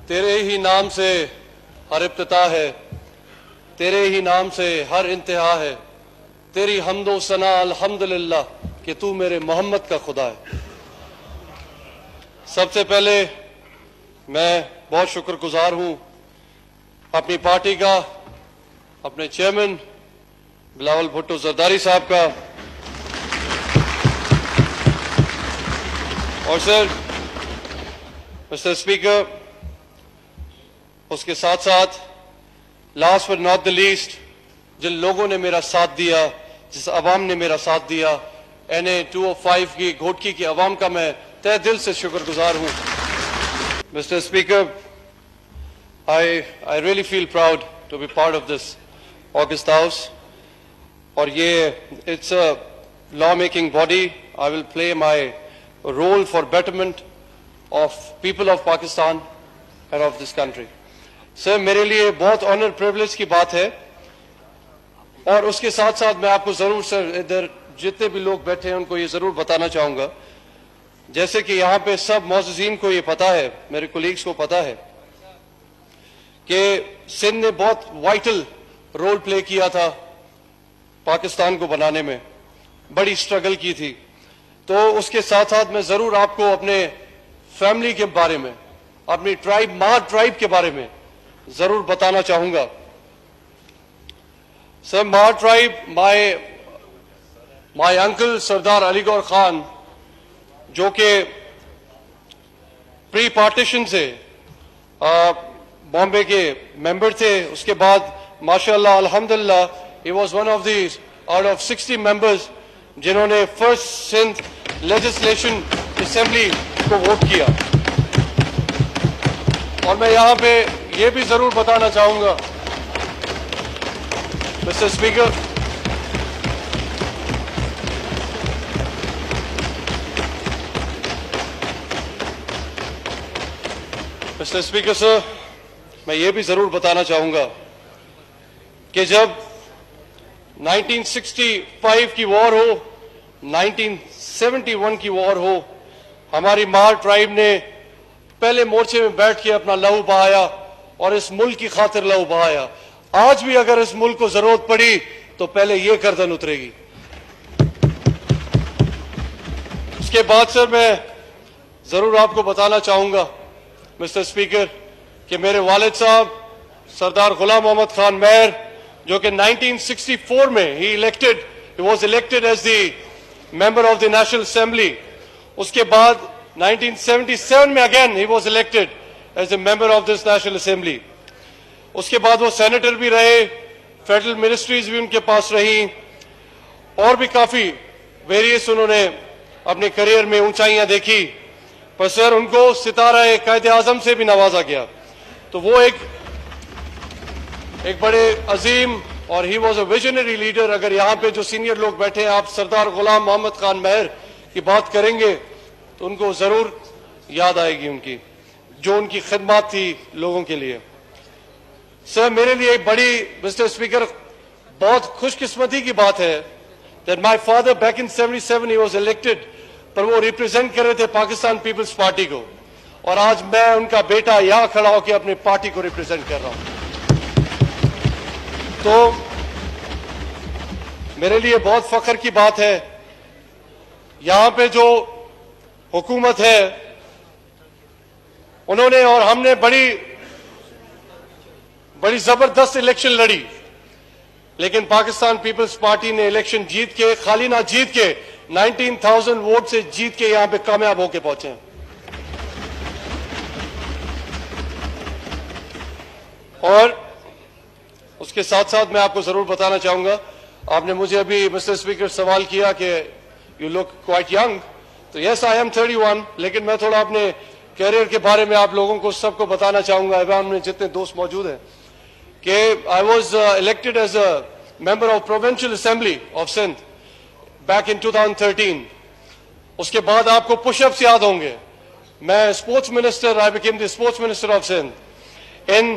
तेरे ही नाम से हर इब्तिदा है, तेरे ही नाम से हर इंतहा है, तेरी हम्दो सना अल्हम्दुलिल्लाह कि तू मेरे मोहम्मद का खुदा है। सबसे पहले मैं बहुत शुक्रगुजार हूं अपनी पार्टी का, अपने चेयरमैन बिलावल भुट्टो जरदारी साहब का, और सर मिस्टर स्पीकर, उसके साथ साथ last but not the least जिन लोगों ने मेरा साथ दिया, जिस अवाम ने मेरा साथ दिया, NA 205 की घोटकी की अवाम का मैं तहे दिल से शुक्रगुजार हूं। Mister speaker, I really feel proud to be part of this August House, और ये it's a law-making body. I will play my role for betterment of people of Pakistan and of this country. Sir, मेरे लिए बहुत honour privilege की बात है, और उसके साथ साथ मैं आपको जरूर सर इधर जितने भी लोग बैठे हैं उनको ये जरूर बताना चाहूंगा, जैसे कि यहाँ पे सब मौजूदीन को ये पता है, मेरे कोलीग्स को पता है कि सिंध ने बहुत वाइटल रोल प्ले किया था पाकिस्तान को बनाने में, बड़ी स्ट्रगल की थी। तो उसके साथ साथ मैं जरूर आपको अपने फैमिली के बारे में, अपनी ट्राइब महार ट्राइब के बारे में जरूर बताना चाहूंगा। Sir, Mahar tribe, my uncle Sardar Aligaur Khan, जो कि प्री पार्टीशन से बॉम्बे के मेंबर थे, उसके बाद माशाअल्लाह अल्हम्दुलिल्लाह he was one of the out of 60 members जिन्होंने फर्स्ट सिंध लेजिस्लेशन असेंबली को वोट किया। और मैं यहां पे ये भी जरूर बताना चाहूंगा मिस्टर स्पीकर, सर, मैं ये भी जरूर बताना चाहूंगा कि जब 1965 की वॉर हो, 1971 की वॉर हो, हमारी महार ट्राइब ने पहले मोर्चे में बैठ के अपना लहू बहाया और इस मुल्क की खातिर लहू बहाया। आज भी अगर इस मुल्क को जरूरत पड़ी तो पहले ये गर्दन उतरेगी। उसके बाद सर मैं जरूर आपको बताना चाहूंगा मिस्टर स्पीकर कि मेरे वालिद साहब सरदार गुलाम मोहम्मद खान मेहर, जो कि 1964 में he was elected as the member of the national assembly. उसके बाद 1977 में again he was elected as a member of this national assembly. उसके बाद वो सेनेटर भी रहे, फेडरल मिनिस्ट्रीज भी उनके पास रही, और भी काफी वेरियस उन्होंने अपने करियर में ऊंचाइयां देखी। पर सर, उनको सितारा कायदे आजम से भी नवाजा गया। तो वो एक बड़े अजीम, और he was a visionary leader. अगर यहाँ पे जो सीनियर लोग बैठे हैं, आप सरदार गुलाम मोहम्मद खान मेहर की बात करेंगे तो उनको जरूर याद आएगी उनकी जो उनकी खिदमत थी लोगों के लिए। सर, मेरे लिए बड़ी मिस्टर स्पीकर बहुत खुशकिस्मती की बात है that my father back in 77 he was elected, पर वो रिप्रेजेंट कर रहे थे पाकिस्तान पीपल्स पार्टी को, और आज मैं उनका बेटा यहां खड़ा होकर अपनी पार्टी को रिप्रेजेंट कर रहा हूं। तो मेरे लिए बहुत फख्र की बात है, यहां पे जो हुकूमत है उन्होंने और हमने बड़ी जबरदस्त इलेक्शन लड़ी, लेकिन पाकिस्तान पीपल्स पार्टी ने इलेक्शन जीत के, खाली ना जीत के, 19,000 वोट से जीत के यहां पे कामयाब होके पहुंचे हैं। और उसके साथ साथ मैं आपको जरूर बताना चाहूंगा, आपने मुझे अभी मिस्टर स्पीकर सवाल किया कि यू लुक क्वाइट यंग, तो यस आई एम 31, लेकिन मैं थोड़ा अपने कैरियर के बारे में आप लोगों को सबको बताना चाहूंगा, ऐवान में जितने दोस्त मौजूद हैं, कि I was elected as a member of provincial assembly of Sindh back in 2013। उसके बाद आपको पुशअप्स याद होंगे, मैं sports minister, I became the sports minister of Sindh in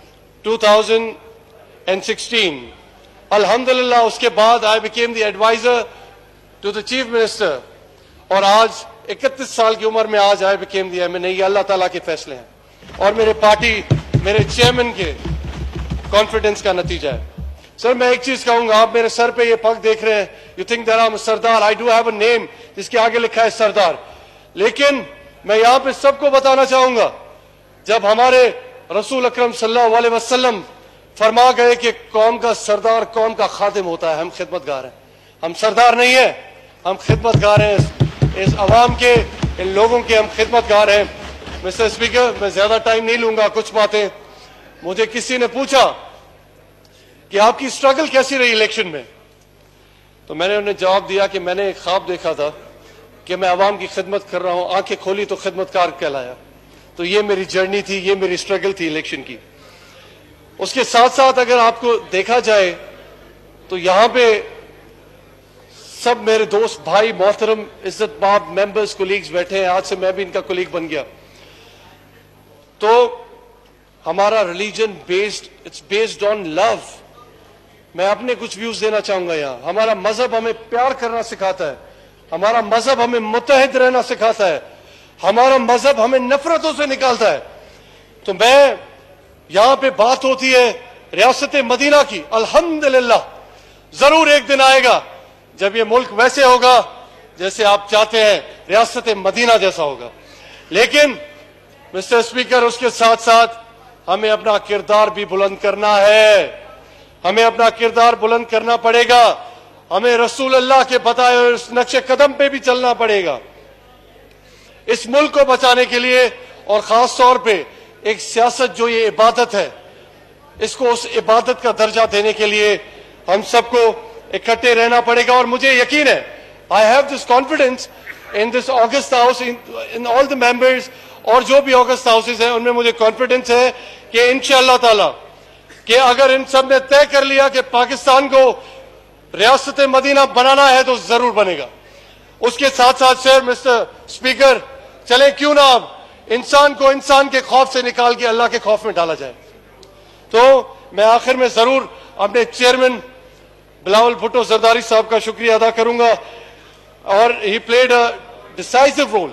2016। अल्हम्दुलिल्लाह उसके बाद I became the advisor to the chief minister, और आज 31 साल की उम्र में आज आई बिकेम द MNA। ये अल्लाह ताला के फैसले हैं। और मेरे पार्टी, मेरे चेयरमैन के कॉन्फिडेंस का नतीजा है। सर मैं एक चीज कहूंगा, आप मेरे सर पे ये पग देख रहे हैं, you think that I am sardar, I do have a name जिसके आगे लिखा है सरदार, लेकिन मैं यहां पे सबको बताना चाहूंगा, जब हमारे रसूल अकरम सल्लल्लाहु अलैहि वसल्लम फरमा गए कि कौम का सरदार कौम का खादिम होता है, हम खिदमतगार हैं, हम सरदार नहीं है, हम खिदमतगार हैं इस अवाम के, इन लोगों के हम खिदमतगार हैं। मिस्टर स्पीकर, मैं ज्यादा टाइम नहीं लूंगा, कुछ बातें, मुझे किसी ने पूछा कि आपकी स्ट्रगल कैसी रही इलेक्शन में, तो मैंने उन्हें जवाब दिया कि मैंने एक ख्वाब देखा था कि मैं अवाम की खिदमत कर रहा हूं, आंखें खोली तो खिदमतकार कहलाया। तो ये मेरी जर्नी थी, ये मेरी स्ट्रगल थी इलेक्शन की। उसके साथ साथ अगर आपको देखा जाए तो यहां पे सब मेरे दोस्त, भाई, मोहतरम, इज्जत बाब, मेंबर्स, कोलीग्स बैठे हैं, आज से मैं भी इनका कोलीग बन गया। तो हमारा religion it's based on love. मैं अपने कुछ व्यूज देना चाहूंगा यहां। हमारा मजहब हमें प्यार करना सिखाता है, हमारा मजहब हमें मुत्तहिद रहना सिखाता है, हमारा मजहब हमें नफरतों से निकालता है। तो मैं यहां पे बात होती है रियासत मदीना की, अल्हम्दुलिल्लाह जरूर एक दिन आएगा जब ये मुल्क वैसे होगा जैसे आप चाहते हैं, रियासत मदीना जैसा होगा। लेकिन मिस्टर स्पीकर, उसके साथ साथ हमें अपना किरदार भी बुलंद करना है, हमें अपना किरदार बुलंद करना पड़ेगा, हमें रसूल अल्लाह के बताए हुए उस नक्शे कदम पे भी चलना पड़ेगा इस मुल्क को बचाने के लिए। और खास तौर पे एक सियासत जो ये इबादत है, इसको उस इबादत का दर्जा देने के लिए हम सबको इकट्ठे रहना पड़ेगा। और मुझे यकीन है, I have this confidence in this August house, in all the members, और जो भी ऑगस्ट हाउसेज हैं उनमें मुझे कॉन्फिडेंस है कि इंशाअल्लाह ताला कि अगर इन सब ने तय कर लिया कि पाकिस्तान को रियासत मदीना बनाना है तो जरूर बनेगा। उसके साथ साथ सर, मिस्टर स्पीकर, चले क्यों ना अब इंसान को इंसान के खौफ से निकाल के अल्लाह के खौफ में डाला जाए। तो मैं आखिर में जरूर अपने चेयरमैन बिलावल भुट्टो जरदारी साहब का शुक्रिया अदा करूंगा, और he played a decisive role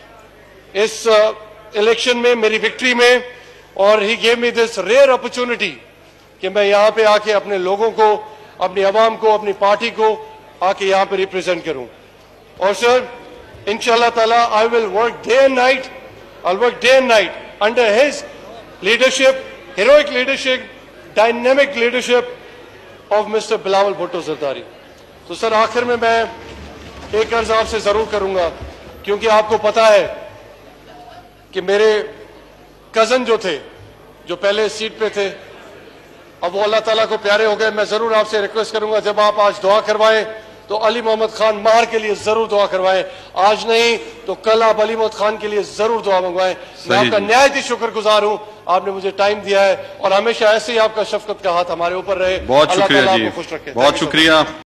इस इलेक्शन में, मेरी विक्ट्री में, और he gave me this rare opportunity कि मैं यहां पे आके अपने लोगों को, अपनी आवाम को, अपनी पार्टी को आके यहां पे रिप्रेजेंट करूं। और सर इंशाअल्लाह ताला I will work day and night, I will work day and night under his leadership, heroic leadership, dynamic leadership of Mr. Bilawal Bhutto Zardari. तो सर आखिर में मैं एक अर्ज आपसे जरूर करूंगा, क्योंकि आपको पता है कि मेरे कजन जो थे, जो पहले सीट पे थे, अब वो अल्लाह ताला को प्यारे हो गए। मैं जरूर आपसे रिक्वेस्ट करूंगा, जब आप आज दुआ करवाएं तो अली मोहम्मद खान महर के लिए जरूर दुआ करवाएं, आज नहीं तो कल आप अली मोहम्मद खान के लिए जरूर दुआ मंगवाएं। मैं आपका निहायत शुक्रगुजार हूं, आपने मुझे टाइम दिया है, और हमेशा ऐसे ही आपका शफकत का हाथ हमारे ऊपर रहे। बहुत शुक्रिया जी, खुश रखे। बहुत शुक्रिया।